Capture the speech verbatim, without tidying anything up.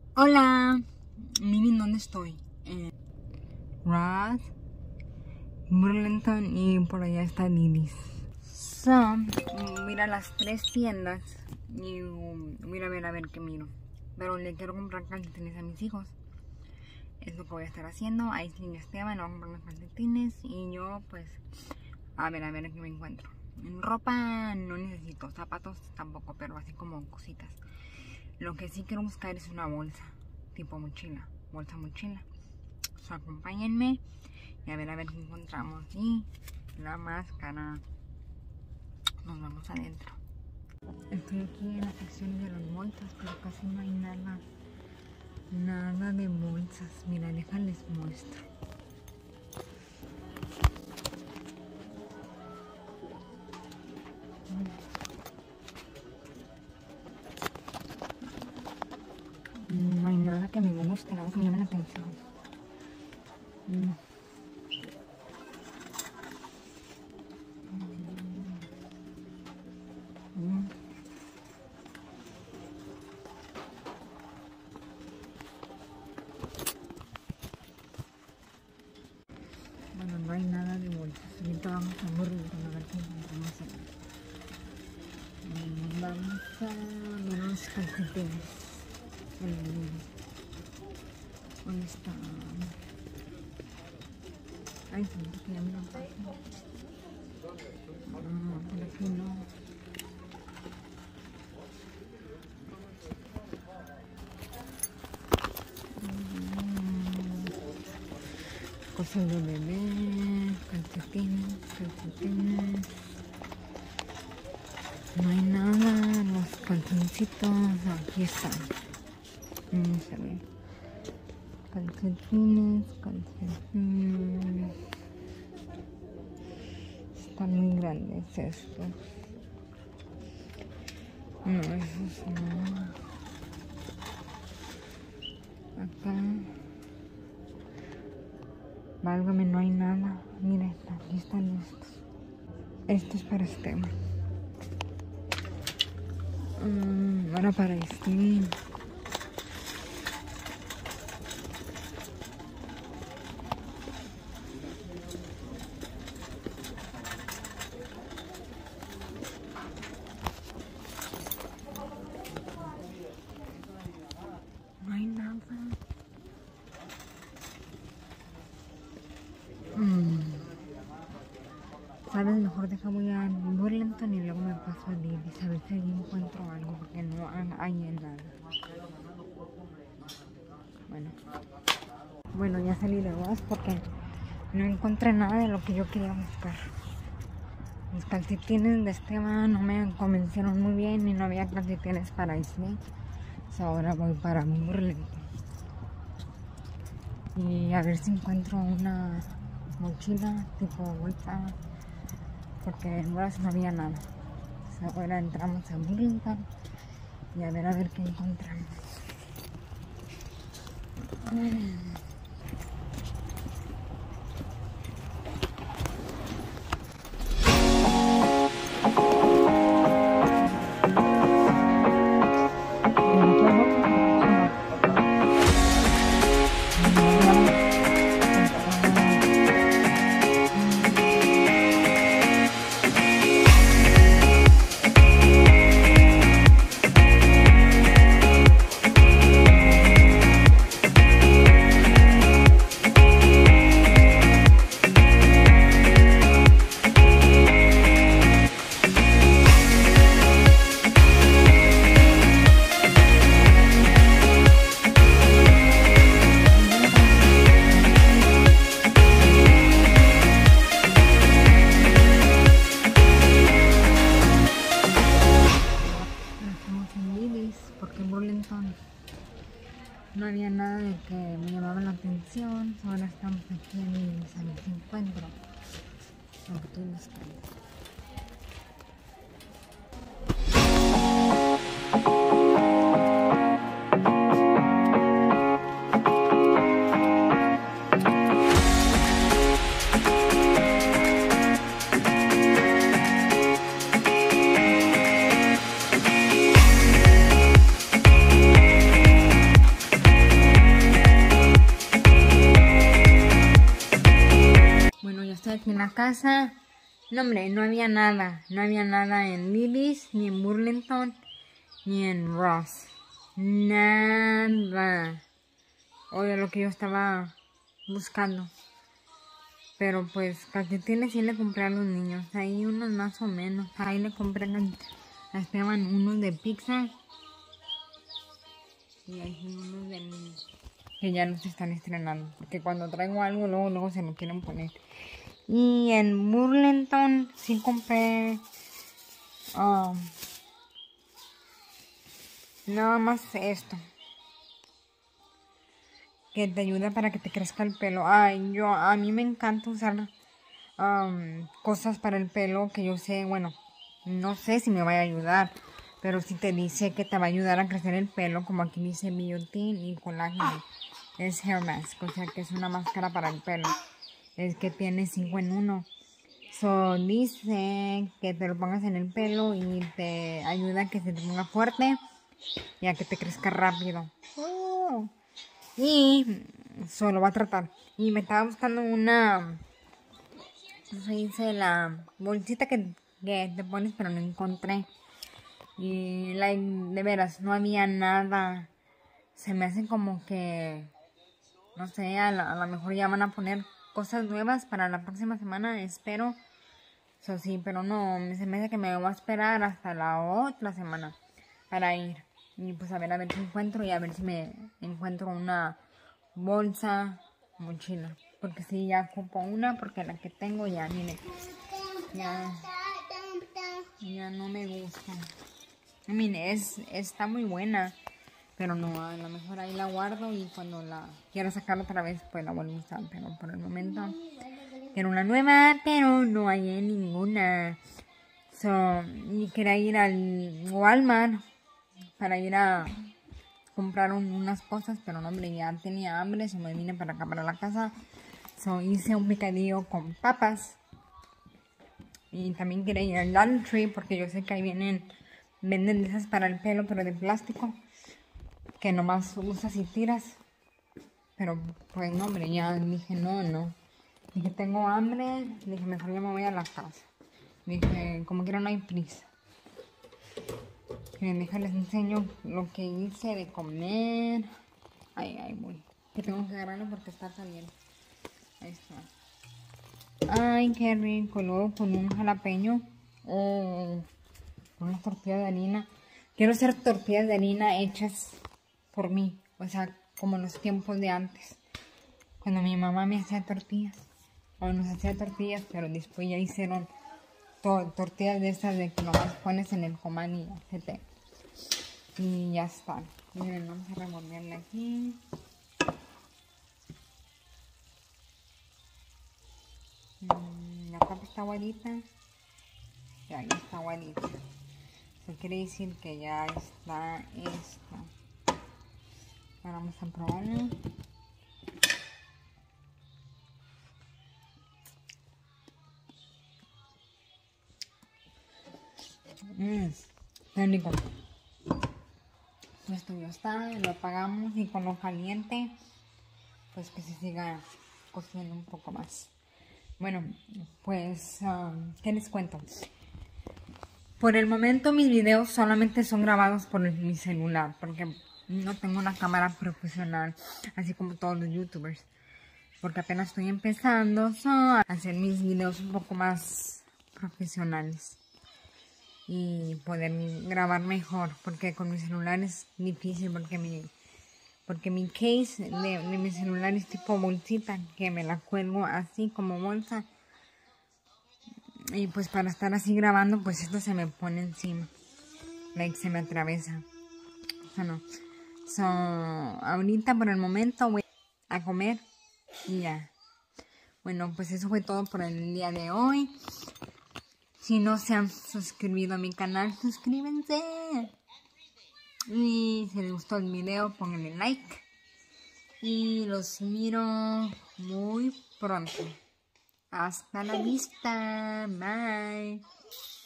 Hola, miren dónde estoy. En Ross, Burlington y por allá está Lidis. So, mira las tres tiendas y um, voy a ver a ver qué miro. Pero le quiero comprar calcetines a mis hijos. Es lo que voy a estar haciendo. Ahí sí Esteban le va a comprar los calcetines y yo pues a ver a ver qué me encuentro. En ropa no necesito, zapatos tampoco, pero así como cositas. Lo que sí quiero buscar es una bolsa, tipo mochila, bolsa mochila. So, acompáñenme y a ver a ver qué encontramos. Y la máscara. Nos vamos adentro. Estoy aquí en la sección de las bolsas, pero casi no hay nada. Nada de bolsas. Mira, déjales muestro. No hay nada que me guste, nada que me llame la atención. Mm. Mm. Bueno, no hay nada de bolsas. Ahorita vamos a Burlington a ver qué encontramos ahí. Mm, Vamos a ver los calcetines. ¿Dónde está? Ay, siento que ya me lo pasé. No, por aquí no. Mm, Cosas de bebé, calcetines, calcetines. No hay nada, los calzoncitos, aquí están. Vamos a ver. Calcetines, calcetines. Están muy grandes estos. No, esos no. Acá. Válgame, no hay nada. Mira, aquí están estos. Esto es para Esteban. Um, ahora para Steven. No hay nada. Mm. ¿Sabes? Mejor deja voy a Burlington y luego me paso a Lidis a ver si allí encuentro algo, porque no hay nada. Bueno. Bueno, ya salí de Ross porque no encontré nada de lo que yo quería buscar. Los calcetines de Esteban no me convencieron muy bien y no había calcetines para Isla. So, ahora voy para Burlington. Y a ver si encuentro una mochila tipo bolsa, porque en Ross no había nada. So, ahora entramos a Burlington y a ver a ver qué encontramos. Mm. Porque en Burlington no había nada de que me llamaba la atención. Ahora estamos aquí en el San Encuentro, lo que estoy buscando. aquí en la casa. No, hombre, no había nada. No había nada en Lily's, ni en Burlington, ni en Ross. Nada. O de lo que yo estaba buscando. Pero pues calcetines sí le compré a los niños. Ahí unos más o menos. Ahí le compré a Esteban unos de pizza. Y ahí unos de niños. Que ya los están estrenando. Porque cuando traigo algo, luego, luego se lo quieren poner. Y en Burlington sí compré um, nada más esto. Que te ayuda para que te crezca el pelo. Ay, yo, a mí me encanta usar um, cosas para el pelo que yo sé, bueno, no sé si me va a ayudar. Pero si te dice que te va a ayudar a crecer el pelo, como aquí dice biotin y colágeno. Es hair mask, o sea que es una máscara para el pelo. Es que tiene cinco en uno. So, dice que te lo pongas en el pelo y te ayuda a que se te ponga fuerte y a que te crezca rápido. Oh. Y solo va a tratar. Y me estaba buscando una, no se dice, la bolsita que, que te pones, pero no encontré. Y like, de veras, no había nada. Se me hace como que, no sé, a lo mejor ya van a poner cosas nuevas para la próxima semana, espero. Eso sí, pero no, se me hace que me voy a esperar hasta la otra semana para ir. Y pues a ver, a ver si encuentro y a ver si me encuentro una bolsa, mochila. Porque sí, ya ocupo una porque la que tengo ya, miren, ya, ya no me gusta. Mire, es, está muy buena, pero no, a lo mejor ahí la guardo y cuando la quiera sacar otra vez, pues la vuelvo a usar. Pero por el momento quiero una nueva, pero no hay ninguna. So, y quería ir al Walmart para ir a comprar un, unas cosas, pero no, hombre, ya tenía hambre, so me vine para acá, para la casa. So, hice un picadillo con papas. Y también quería ir al Dollar Tree porque yo sé que ahí vienen, venden de esas para el pelo, pero de plástico, que nomás usas y tiras. Pero pues no, hombre, ya dije no, no. Dije, tengo hambre, dije, mejor ya me voy a la casa. Dije, como quiera no hay prisa. Miren, déjales enseño lo que hice de comer. Ay, ay, voy. Que tengo que agarrarlo porque está saliendo. Ahí está. Ay, qué rico. Luego con un jalapeño. Oh, con unas tortillas de harina. Quiero hacer tortillas de harina hechas por mí. O sea, como en los tiempos de antes. Cuando mi mamá me hacía tortillas. O nos hacía tortillas, pero después ya hicieron to tortillas de esas de que nomás pones en el comal y se te... Y ya está. Miren, vamos a revolverle aquí. Mm, la papa está aguadita. Ya, ya está aguadita. Eso quiere decir que ya está esta. Ahora vamos a probarla. Mmm, qué rico. Esto ya está, lo apagamos y con lo caliente, pues que se siga cociendo un poco más. Bueno, pues, um, ¿qué les cuento? Por el momento mis videos solamente son grabados por el, mi celular, porque no tengo una cámara profesional, así como todos los youtubers. Porque apenas estoy empezando so, a hacer mis videos un poco más profesionales. Y poder grabar mejor, porque con mi celular es difícil, porque mi, porque mi case de, de mi celular es tipo bolsita, que me la cuelgo así como bolsa. Y pues para estar así grabando, pues esto se me pone encima, like se me atraviesa. O sea, no. So, ahorita por el momento voy a comer y ya. Bueno, pues eso fue todo por el día de hoy. Si no se han suscrito a mi canal, suscríbanse. Y si les gustó el video, pónganle like. Y los miro muy pronto. Hasta la vista. Bye.